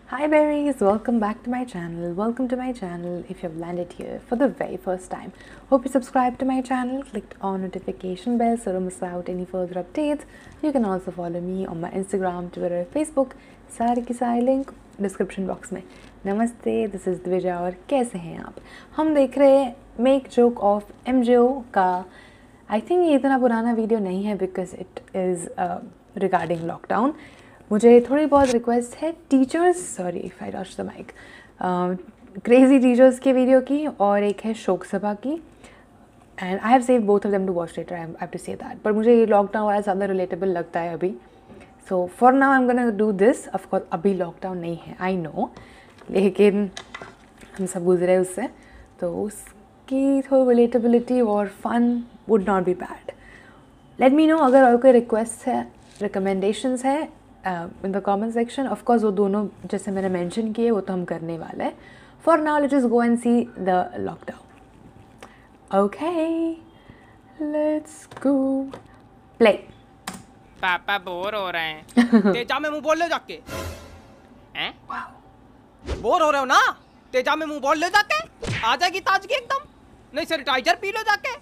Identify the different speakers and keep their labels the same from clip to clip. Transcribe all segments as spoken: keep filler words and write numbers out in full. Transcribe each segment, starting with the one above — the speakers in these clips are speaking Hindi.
Speaker 1: Hi berries, welcome back to my channel. Welcome to my channel if you've landed here for the very first time. Hope you subscribed to my channel, clicked on notification bell so don't miss out any further updates. You can also follow me on my Instagram, Twitter, Facebook. सारे की सारी लिंक डिस्क्रिप्शन बॉक्स में. नमस्ते, दिस इज़ द्विजा और कैसे हैं आप? हम देख रहे हैं make joke of M J O का. आई थिंक ये इतना पुराना वीडियो नहीं है because it is regarding lockdown. मुझे थोड़ी बहुत रिक्वेस्ट है teachers, sorry if I touch the mic, crazy teachers के वीडियो की और एक है शोक सभा की. And I have save both of them to watch later, I have to say that. पर मुझे ये लॉकडाउन वाला ज़्यादा रिलेटेबल लगता है अभी. So for now I am gonna do this. Of course अभी लॉकडाउन नहीं है, आई नो, लेकिन हम सब गुजरे उससे, तो उसकी थोड़ी रिलेटेबिलिटी और fun would not be bad. Let me know अगर और कोई रिक्वेस्ट है, रिकमेंडेशंस है in the comment section. Of course वो दोनों जैसे मैंने मेंशन किए वो तो हम करने वाले हैं. For now let's just go and see the lockdown. Okay, let's go play.
Speaker 2: पापा बोर हो रहे हैं. तेजा में मुंह बोल ले जाके. हैं? बोर हो रहे हो ना? तेजा में मुंह बोल ले जाके. आ जाएगी ताजगी एकदम. नहीं सैनिटाइजर पी लो जाके.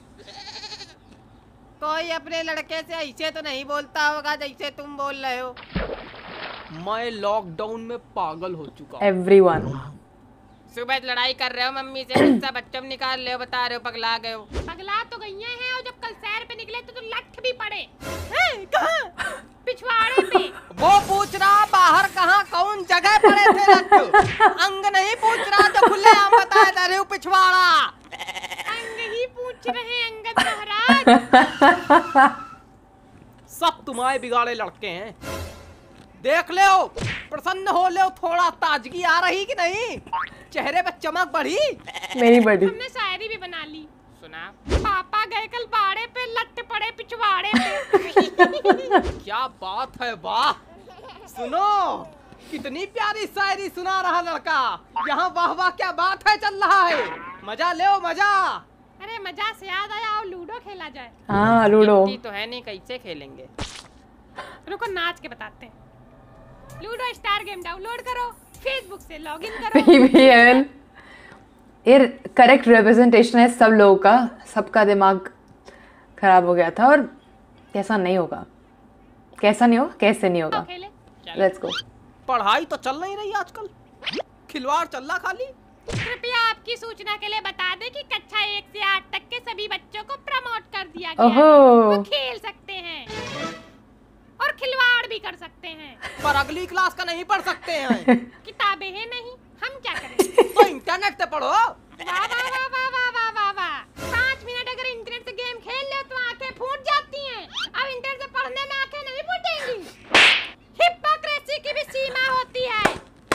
Speaker 2: कोई अपने लड़के से ऐसे तो नहीं बोलता होगा जैसे तुम बोल रहे हो. मैं लॉकडाउन में पागल हो चुका.
Speaker 1: एवरीवन
Speaker 2: सुबह लड़ाई कर रहे हो मम्मी से, गुस्सा बच्चों में निकाल रहे हो, बता रहे हो पगला गए हो.
Speaker 3: पगला तो गई हैं और जब कल सैर पे निकले तो, तो लठ भी पड़े. हैं? कहाँ? पिछवाड़े पे.
Speaker 2: वो पूछ रहा बाहर कहाँ कौन जगह पड़े थे लठ. अंग नहीं पूछ रहा तो खुले आम बता दे रहे हो पिछवाड़ा.
Speaker 3: अंग ही पूछ रहे अंगद महाराज.
Speaker 2: सब तुम्हारे बिगाड़े लड़के हैं. देख ले हो, प्रसन्न हो ले हो, थोड़ा ताजगी आ रही कि नहीं? चेहरे पे चमक बढ़ी.
Speaker 1: मेरी बढ़ी.
Speaker 3: हमने शायरी भी बना ली.
Speaker 2: सुना?
Speaker 3: पापा गए कल बाड़े पे, लट पड़े पिछवाड़े पे.
Speaker 2: क्या बात है, वाह. सुनो, कितनी प्यारी शायरी सुना रहा लड़का. यहाँ वाह वाह क्या बात है चल रहा है. मजा ले ओ मजा.
Speaker 3: अरे मजा से याद आया और लूडो खेला जाए.
Speaker 1: हाँ लूडो.
Speaker 2: तो है नहीं, कैसे खेलेंगे?
Speaker 3: रुको नाच के बताते हैं. लूडो स्टार गेम डाउनलोड करो, फेसबुक से लॉगिन करो.
Speaker 1: पी वी एल ये करेक्ट रिप्रेजेंटेशन है सब लोगों का. सबका दिमाग खराब हो गया था और कैसा नहीं होगा. कैसा नहीं होगा, कैसे नहीं होगा. Let's go.
Speaker 2: पढ़ाई तो चल नहीं रही आजकल, खिलवाड़ चल रहा खाली.
Speaker 3: कृपया आपकी सूचना के लिए बता दें कि कक्षा एक से आठ तक के सभी बच्चों को प्रमोट कर दिया गया है. वो खेल सकते हैं और खिलवाड़ भी कर सकते हैं,
Speaker 2: पर अगली क्लास का नहीं पढ़ सकते हैं.
Speaker 3: किताबें हैं नहीं, हम क्या करें?
Speaker 2: तो इंटरनेट से पढ़ो.
Speaker 3: वाह वाह वाह वाह वाह वाह वाह वाह. पाँच मिनट अगर इंटरनेट से गेम खेल ले तो आंखें फूट जाती हैं. अब इंटरनेट से पढ़ने में आंखें नहीं फूटेंगी. हिपोक्रेसी की भी सीमा होती है.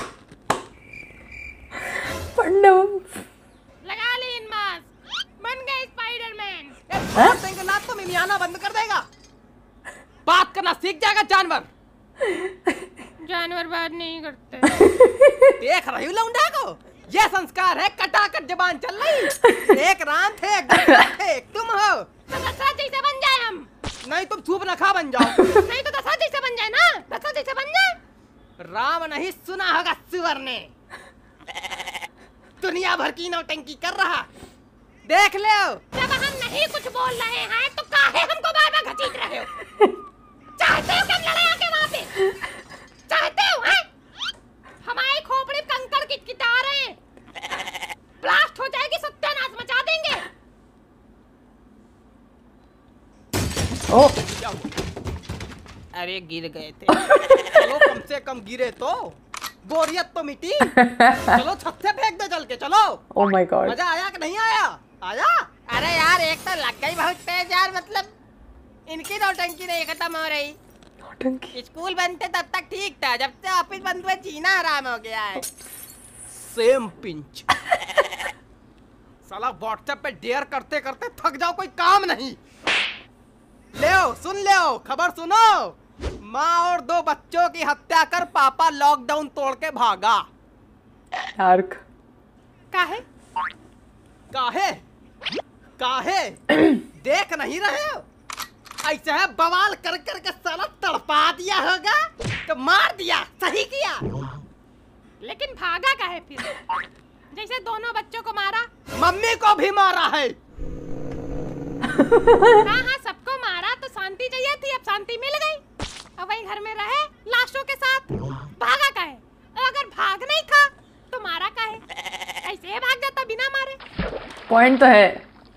Speaker 3: लगा ली इन मास्क, बन गए स्पाइडरमैन.
Speaker 2: लात तो मिलियाना बंद कर देगा. बात करना सीख जाएगा जानवर.
Speaker 3: जानवर बात नहीं करते.
Speaker 2: देख रही हूँ लौंडा को, ये संस्कार है. कटाकट जबान चल रही. एक राम थे, एक दशरथ थे, एक तुम हो.
Speaker 3: तो दशरथ जैसे बन जाए हम.
Speaker 2: नहीं तुम धूप नखा बन जाओ.
Speaker 3: नहीं तो दशरथ जैसे बन जाए ना. दशरथ जैसे बन जाए.
Speaker 2: राम नहीं सुना होगा सुअर ने. दुनिया भर की नौटंकी कर रहा. देख ले.
Speaker 3: जब हम नहीं कुछ बोल रहे हैं तो काहे हमको बार बार घसीट रहे हो? चाहते हो कि हम लड़ाई आके वहाँ पे? चाहते हो हैं? हमारी खोपड़ी कंकड़ किटकिटा रहे हैं. ब्लास्ट हो जाएगी, सत्यानाश मचा देंगे.
Speaker 1: ओ
Speaker 2: क्या हुआ? अरे गिर गए थे. चलो कम से कम गिरे तो बोरियत तो मिटी. चलो छत से फेंक दे चल के. चलो.
Speaker 1: Oh my god.
Speaker 2: मजा आया कि नहीं आया? आया? अरे यार एक तो लग गई बहुत तेज यार. मतलब इनकी नौटंकी नहीं खत्म हो रही.
Speaker 1: नौटंकी.
Speaker 2: स्कूल बनते तब तक ठीक था, जब से ऑफिस बंद हुए जीना हराम हो गया है. Same pinch. साला व्हाट्सएप पे डेयर करते करते थक जाओ, कोई काम नहीं. ले सुन ले खबर सुनो. माँ और दो बच्चों की हत्या कर पापा लॉकडाउन तोड़ के भागा.
Speaker 1: यार्क.
Speaker 3: काहे?
Speaker 2: काहे? काहे? देख नहीं रहे हो? ऐसे है बवाल कर कर के साला तड़पा दिया होगा तो मार दिया. सही किया.
Speaker 3: लेकिन भागा काहे फिर? जैसे दोनों बच्चों को मारा।
Speaker 2: मम्मी को भी मारा है।
Speaker 3: हाँ हाँ सबको मारा तो शांति चाहिए थी, अब शांति मिल गई। अब वही घर में रहे लाशों के साथ। भागा काहे? अगर भागना ही था तो मारा काहे? ऐसे ही भाग जाता बिना मारे।
Speaker 1: पॉइंट तो है।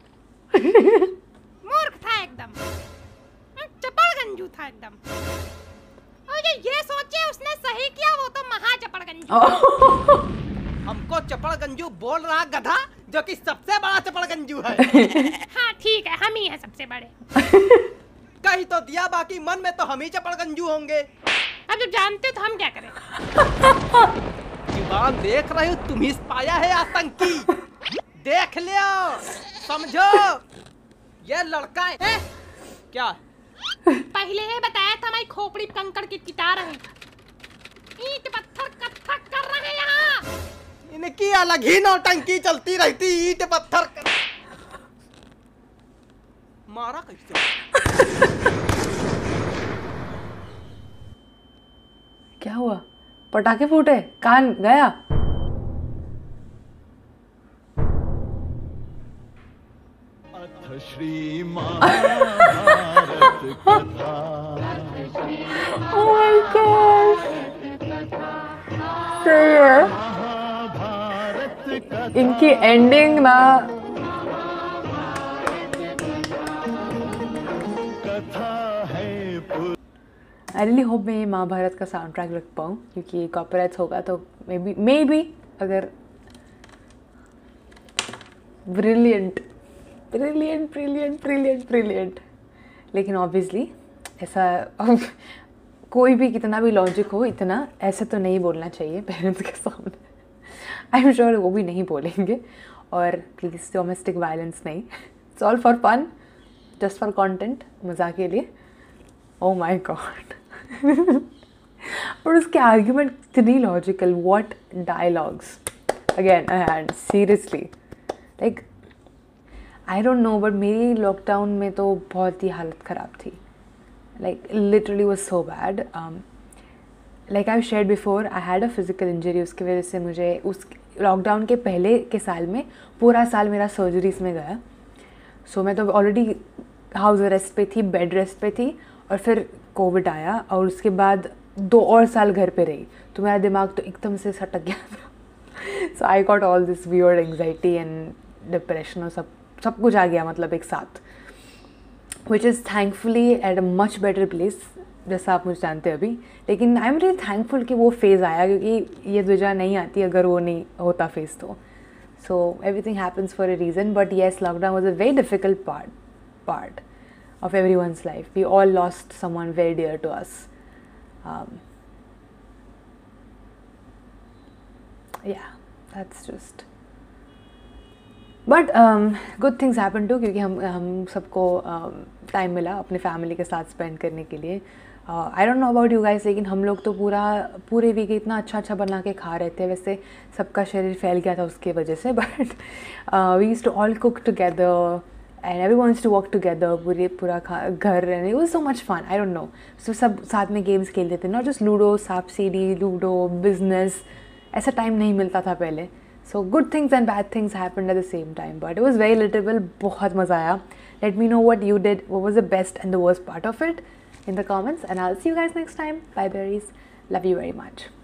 Speaker 3: मूर्ख था एकदम, चपड़गंजू था एकदम। और ये ये सोचे उसने सही किया, वो तो महा चपड़गंजू।
Speaker 2: हमको चपड़गंजू बोल रहा गधा, जो कि सबसे बड़ा चपड़गंजू है।
Speaker 3: हाँ ठीक है, हम ही हैं सबसे बड़े।
Speaker 2: कहीं तो दिया, बाकी मन में तो हम ही चपड़गंजू होंगे।
Speaker 3: अब जब जानते हो तो हम क्या करें?
Speaker 2: जुबान देख रहे हो तुम ही पाया है आतंकी। देख लियो, समझो ये लड़का है। क्या
Speaker 3: पहले ही बताया था, मैं खोपड़ी कंकड़ किटकिटा रहे, ईंट पत्थर कत्थक कर रहे यहाँ।
Speaker 2: इनकी अलग ही नौटंकी चलती रहती, ईंट पत्थर कर... मारा कैसे?
Speaker 1: क्या हुआ? पटाखे फूटे, कान गया।
Speaker 4: श्री महाभारत कथा।
Speaker 1: Oh my God! सही है। इनकी एंडिंग ना आई रियली होप मैं ये महाभारत का साउंड ट्रैक रख पाऊँ, क्योंकि कॉपीराइट्स होगा तो मे बी मे बी अगर brilliant brilliant brilliant brilliant brilliant लेकिन ऑब्वियसली ऐसा कोई भी कितना भी लॉजिक हो, इतना ऐसे तो नहीं बोलना चाहिए पेरेंट्स के सामने। आई एम श्योर वो भी नहीं बोलेंगे। और प्लीज़ डोमेस्टिक वायलेंस नहीं, it's all for fun, just for content, मज़ाक के लिए। Oh my god. और उसके आर्ग्यूमेंट इतनी logical, what dialogues again and seriously like I don't know, but मेरी लॉकडाउन में तो बहुत ही हालत ख़राब थी। Like literally was so bad. Like I shared before, I had a physical injury, उसकी वजह से मुझे उस लॉकडाउन के पहले के साल में पूरा साल मेरा सर्जरीज में गया। सो so, मैं तो ऑलरेडी हाउस अरेस्ट पे थी, बेड रेस्ट पे थी, और फिर कोविड आया और उसके बाद दो और साल घर पे रही, तो मेरा दिमाग तो एकदम से सटक गया था। So I got all this weird anxiety and depression और सब सब कुछ आ गया, मतलब एक साथ, which is thankfully at a much better place, जैसा आप मुझे जानते हैं अभी। लेकिन आई एम रियली थैंकफुल कि वो फेज़ आया, क्योंकि ये वजह नहीं आती अगर वो नहीं होता फेज़ तो। So everything happens for a reason, but yes, lockdown was a very difficult part part of everyone's life. We all lost someone very dear to us. Um, yeah, that's just. But um, good things happened too, क्योंकि हम हम सबको टाइम um, मिला अपने फैमिली के साथ स्पेंड करने के लिए। I don't know about you guys, लेकिन हम लोग तो पूरा पूरे वीक इतना अच्छा अच्छा बना के खा रहे थे। वैसे सबका शरीर फैल गया था उसके वजह से, but we used to all cook together and everyone used to work together, पूरे पूरा घर, and it was so much fun. I don't know, so सब साथ में गेम्स खेलते थे, not just लूडो, सांप सीढ़ी, लूडो, बिजनेस, ऐसा टाइम नहीं मिलता था पहले। So good things and bad things happened at the same time, but it was very relatable, बहुत मज़ा आया। Let me know what you did, what was the best and the worst part of it in the comments, and I'll see you guys next time. Bye berries, love you very much.